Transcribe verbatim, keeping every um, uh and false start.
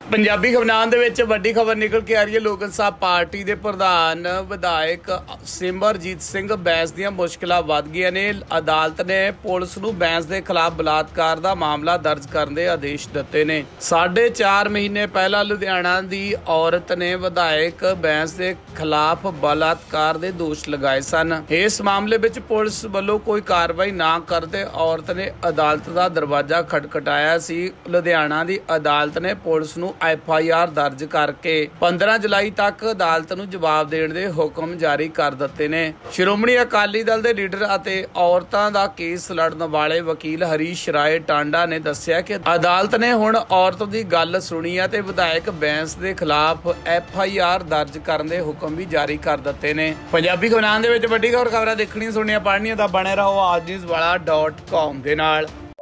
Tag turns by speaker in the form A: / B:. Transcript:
A: पंजाबी खबरान दे विच वड्डी खबर निकल के आ रही है। लोक इंसाफ पार्टी के प्रधान विधायक सिमरजीत सिंह बैंस ਦੀਆਂ ਮੁਸ਼ਕਿਲਾਂ ਵੱਧ ਗਈਆਂ ਨੇ। अदालत ने पुलिस ਨੂੰ बैंस के खिलाफ बलात्कार का मामला दर्ज करने के आदेश दिते ने। साढ़े चार महीने पहला लुधियाना की औरत ने विधायक बैंस के खिलाफ बलात्कार के दोष लगाए सन। इस मामले में पुलिस वालों कोई कार्रवाई ना करते औरत ने अदालत का दरवाजा खटखटाया सी। लुधियाना की अदालत ने पुलिस ਨੂੰ एफ आई आर दर्ज करके पंद्रह जुलाई तक अदालत ਨੂੰ जवाब देने के हुक्म जारी कर दिते ने। श्रोमणी अकाली दल के लीडर और औरतों का केस लड़न वाले वकील हरीश राय टांडा ने दस्सिया कि अदालत ने हुण औरत की गल सुनी है ते विधायक बैंस के खिलाफ एफ आई आर दर्ज करने के हुक्म भी जारी कर दिते ने। पंजाबी खबरां दे विच वड्डी खबर खबरां देखणियां सुणनियां पढ़नियां तां बने रहो आज न्यूज़ वाला डॉट कॉम दे नाल।